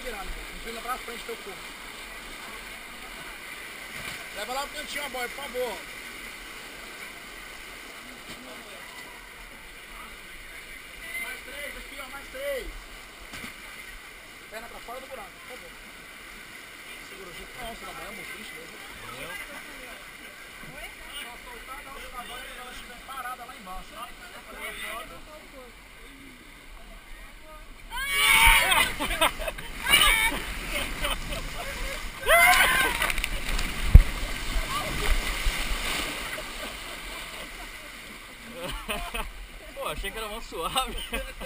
virando. Inclina pra frente teu corpo. Leva lá pro cantinho a boia, por favor. Mais 3, aqui ó, mais 3. Perna pra fora do buraco, por favor. Segura junto. Nossa, da boia é muito triste mesmo. Só soltar da outra boia quando ela estiver parada lá embaixo, tá? Pô, achei que era mó suave.